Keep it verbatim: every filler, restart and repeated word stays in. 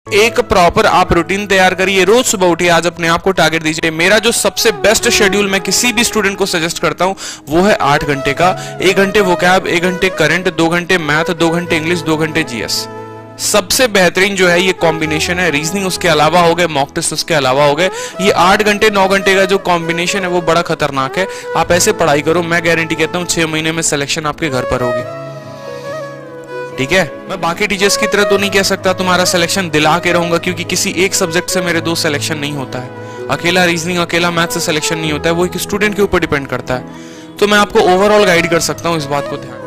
एक प्रॉपर आप रूटीन तैयार करिए, रोज सुबह उठिए, आज अपने आप को टारगेट दीजिए। मेरा जो सबसे बेस्ट शेड्यूल मैं किसी भी स्टूडेंट को सजेस्ट करता हूं वो है आठ घंटे का। एक घंटे वोकैब, एक घंटे करंट, दो घंटे मैथ, दो घंटे इंग्लिश, दो घंटे जीएस। सबसे बेहतरीन जो है ये कॉम्बिनेशन है। रीजनिंग उसके अलावा हो गए, मॉक टेस्ट उसके अलावा हो गए। ये आठ घंटे नौ घंटे का जो कॉम्बिनेशन है वो बड़ा खतरनाक है। आप ऐसे पढ़ाई करो, मैं गारंटी कहता हूँ छह महीने में सिलेक्शन आपके घर पर होगी। ठीक है, मैं बाकी टीचर्स की तरह तो नहीं कह सकता तुम्हारा सिलेक्शन दिला के रहूंगा, क्योंकि किसी एक सब्जेक्ट से मेरे दो सिलेक्शन नहीं होता है। अकेला रीजनिंग, अकेला मैथ से सिलेक्शन नहीं होता है, वो एक स्टूडेंट के ऊपर डिपेंड करता है। तो मैं आपको ओवरऑल गाइड कर सकता हूँ, इस बात को ध्यान